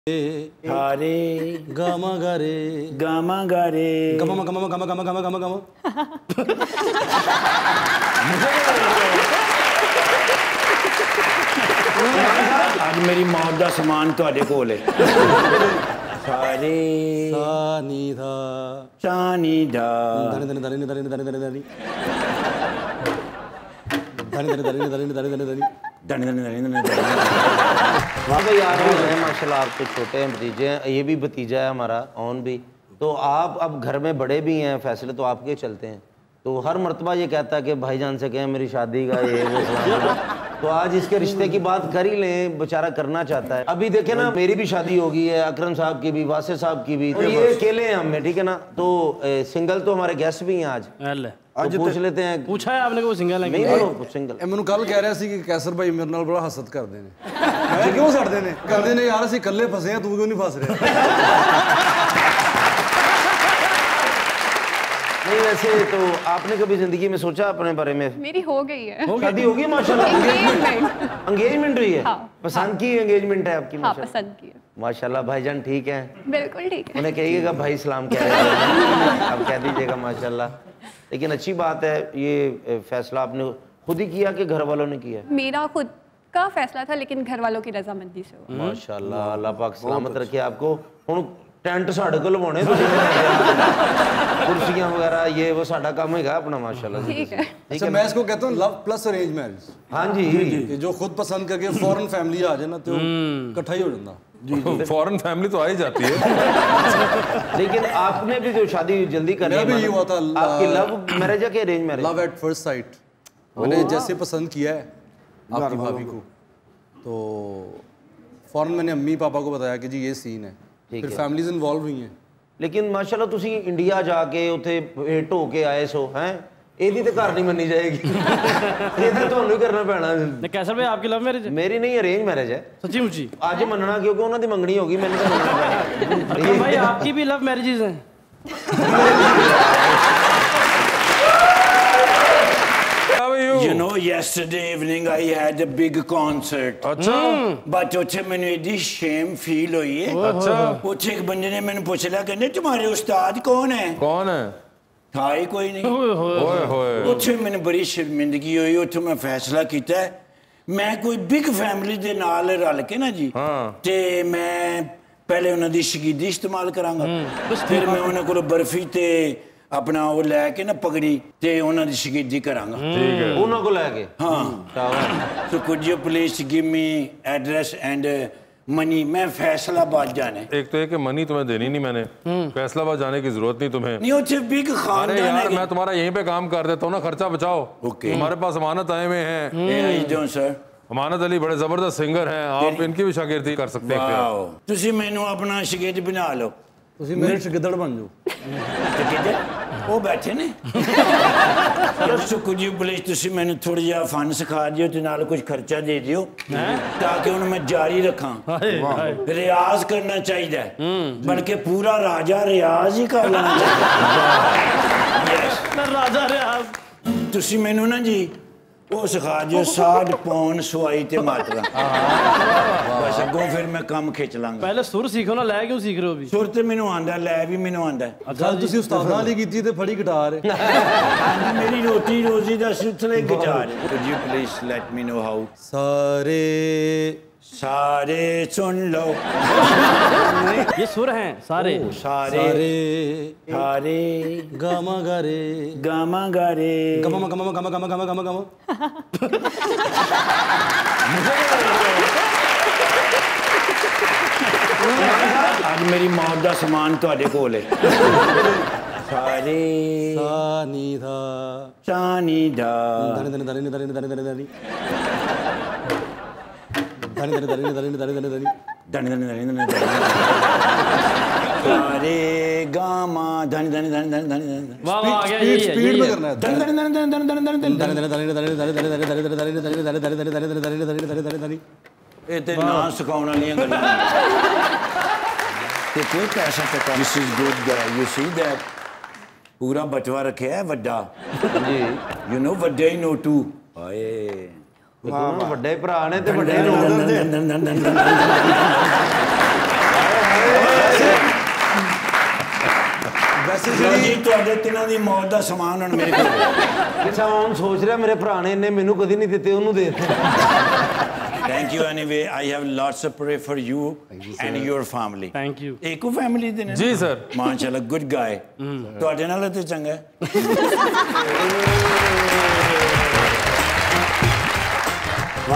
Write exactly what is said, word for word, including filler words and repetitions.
सारे गामा गारे गामा गारे गमा गमा गमा गमा गमा गमा गमा आज मेरी मौत का समान तुहाडे कोल है। सारे सा नी धा चानी धा धनी धनी धनी धनी धनी धनी धनी धनी धनी धनी धनी धनी धनी धनी धनी धनी धनी धनी वहाँ पे यार हैं माशाल्लाह, आपके छोटे हैं भतीजे हैं, ये भी भतीजा है हमारा ऑन भी। तो आप अब घर में बड़े भी हैं, फैसले तो आपके चलते हैं। तो हर मर्तबा ये कहता है कि भाईजान से कहें मेरी शादी का ये वो फलाना। तो आज इसके रिश्ते की बात कर ही लें, बेचारा करना चाहता है। अभी देखे ना, मेरी भी शादी हो गई है, अकरम साहब की भी, वासे साहब की भी। तो ये अकेले हैं हमें, ठीक है ना। तो ए, सिंगल तो हमारे गेस्ट भी हैं आज, आज तो पूछ लेते हैं। पूछा है आपने वो सिंगल है नहीं बोलो सिंगल। ਇਹ ਮੈਨੂੰ ਕੱਲ ਕਹਿ ਰਿਹਾ ਸੀ ਕਿ ਕੈਸਰ ਭਾਈ ਮੇਰੇ ਨਾਲ ਬੜਾ ਹਸਦ ਕਰਦੇ ਨੇ। ਮੈਂ ਕਿਉਂ ਸੜਦੇ ਨੇ? ਕਰਦੇ ਨੇ ਯਾਰ, ਅਸੀਂ ਇਕੱਲੇ ਫਸੇ ਆ, ਤੂੰ ਕਿਉਂ ਨਹੀਂ ਫਸ ਰਿਹਾ? नहीं वैसे तो आपने कभी जिंदगी में सोचा अपने बारे में? मेरी हो गई है। शादी होगी माशाल्लाह। एंगेजमेंट एंगेजमेंट हुई है। हाँ। पसंद की एंगेजमेंट है आपकी? हाँ, पसंद की है। माशाल्लाह भाईजान ठीक है, बिल्कुल ठीक है। उन्हें कहिएगा भाई सलाम कह रहे हैं, आप कह दीजिएगा माशाल्लाह। लेकिन अच्छी बात है, ये फैसला आपने खुद ही किया कि घर वालों ने किया? मेरा खुद का फैसला था, लेकिन घर वालों की रजामंदी से हुआ। माशाल्लाह, अल्लाह पाक सलामत रखे आपको। हुण टेंट साढ़े को लवाने, कुर्सियां वगैरह ये वो साडा काम है अपना माशाल्लाह। ठीक है। अच्छा, मैं इसको कहता हूँ लव प्लस अरेंज मैरिज। हाँ जी, कि जो खुद पसंद करके फॉरेन फैमिली आ जाए ना, तो इकट्ठा ही हो जाता। फॉरेन फैमिली तो आ ही जाती है। लेकिन आपने भी जो शादी जल्दी करनी है, मेरा भी ये हुआ था। आपकी लव मैरिज है कि arrange marriage? Love at first sight. मैंने जैसे पसंद किया है आपकी भाभी को, तो फौरन मैंने अम्मी पापा को बताया कि जी ये सीन है। फिर फैमिलीज इन्वॉल्व हुई हैं। लेकिन माशाल्लाह तुसी इंडिया जाके उथे भेंट होके आए सो हैं, ਇਹਦੀ ਤੇ ਘਰ ਨਹੀਂ ਮੰਨੀ ਜਾਏਗੀ, ਇਹ ਤਾਂ ਤੁਹਾਨੂੰ ਹੀ ਕਰਨਾ ਪੈਣਾ। नहीं कैसर भाई आपकी लव मैरिज है? मेरी नहीं अरेंज मैरिज है। सच्ची मुच्ची? आज मनना क्योंकि उन्होंने मंगनी होगी, मैंने तो मनना पैना। अकरम भाई आपकी भी लव मैरिजेस हैं? You know, yesterday evening I had a big concert. अच्छा। But ਉੱਥੇ ਮੈਨੂੰ ਇਹਦੀ shame feel ਹੋਈ ਹੈ। अच्छा। ਉੱਥੇ ਇੱਕ ਬੰਦੇ ਨੇ ਮੈਨੂੰ ਪੁੱਛ ਲਿਆ, ਕਹਿੰਦੇ तुम्हारे उस्ताद कौन है? कौन है? था ही कोई नहीं। ओए होए। ਉੱਥੇ ਮੈਨੂੰ ਬੜੀ ਸ਼ਰਮਿੰਦਗੀ ਹੋਈ। ਉੱਥੇ ਮੈਂ ਫੈਸਲਾ ਕੀਤਾ ਮੈਂ ਕੋਈ ਬਿਗ ਫੈਮਿਲੀ ਦੇ ਨਾਲ ਰਲ ਕੇ ਨਾ ਜੀ, ਤੇ ਮੈਂ ਪਹਿਲੇ ਉਹਨਾਂ ਦੀ ਸ਼ਗੀਦੀ ਇਸਤੇਮਾਲ ਕਰਾਂਗਾ, ਫਿਰ ਮੈਂ ਉਹਨਾਂ ਕੋਲ ਬਰਫੀ ਤੇ अपना वो लैके ना पगड़ी ते उन्हां दी शहीदी करांगा। ठीक है। उन्हां को लैके? हाँ। So could you please give me address and money? मैं फैसलाबाद जाने। एक तो ये कि मनी तुम्हें देनी नहीं मैंने, फैसलाबाद जाने की जरूरत नहीं तुम्हें। नहीं उसे बिग खानदान है। यार मैं तुम्हारा यहीं पे काम कर देता हूँ ना, खर्चा बचाओ। ओके। हमारे पास अमानत आए हुए हैं। How you doing, sir? Amanat Ali बड़े जबरदस्त सिंगर हैं, आप इनकी भी शागिर्दी कर सकते हैं। वाओ, तुसी मैनू अपना शागिर्द बना लो। ਤੁਸੀਂ ਮੇਰੇ ਸ਼ਾਗਿਰਦ ਬਣ ਜਾਓ। शागिर्द वो बैठे ने। सो कुछ प्लीज तुसी मैनू थोड़ा जिहा फन सिखा दियो ते नाल कुछ खर्चा दे दियो, ताकि उन्हें मैं जारी रखा। रियाज करना चाहिए, बल्कि पूरा राजा रियाज ही कर लेना चाहिए। राजा रियाज तुसी मैनू ना जी वो सिखा दियो, साठ पौन सवाई ते मात्रा। बस अगों फिर मैं काम खिंच लांगा। पहले सुर सीखो ना, लै क्यों सीख रहे हो अभी? सुर ते मैनू आंदा, लै भी मैनू आंदा। ਗੱਲ ਤੁਸੀਂ ਉਸਤਾਦਾਂ ਵਾਲੀ ਕੀਤੀ ਤੇ ਫੜੀ ਗਿਟਾਰ ਹੈ। मेरी रोटी रोजी दा सिलसिला guitar. Could you please let me know how? सारे सारे सुन लो। ये सुर हैं सारे। सारे सारे गामा गारे गामा गारे गमा गमा गमा गमा गमा गमा गमा आज मेरी मौत का समान तुहाडे कोल है। सारे सा नी धा चानी धा धनी धनी धनी धनी धनी धनी धनी धनी धनी धनी धनी धनी धनी धनी धनी धनी धनी धनी सारे गामा धनी धनी धनी धनी धनी धनी। वाह वाह, आ गया ये स्पीड में करना है। धनी धनी धनी धनी धनी धनी धनी धनी धनी। ये ते ना सिखाउण वालियां गल्लां ते कोई पैसा टका। This is good guy, you see that पूरा बटवा रखे है वड्डा जी, यू नो वड्डे ही नोटू आए ਵੱਡੇ ਭਰਾ ਨੇ ਤੇ ਵੱਡੇ ਤੁਹਾਡੇ ਤਿੰਨਾਂ ਦੀ ਮੌਤ ਦਾ ਸਮਾਨ ਹੁਣ ਮੇਰੇ ਕੋਲ अच्छा हम सोच रहे मेरे भरा ने इन्ने मैनू कदी नहीं दिते उन्होंने दे Thank you anyway. I have lots of pray for you and your family. Thank you. ਇੱਕੋ ਫੈਮਿਲੀ ਦੇ ਨੇ जी सर ਮਾਸ਼ਾਅੱਲਾ ਗੁੱਡ ਗਾਏ ਤੁਹਾਡੇ ਨਾਲ ਤੇ ਚੰਗਾ ਹੈ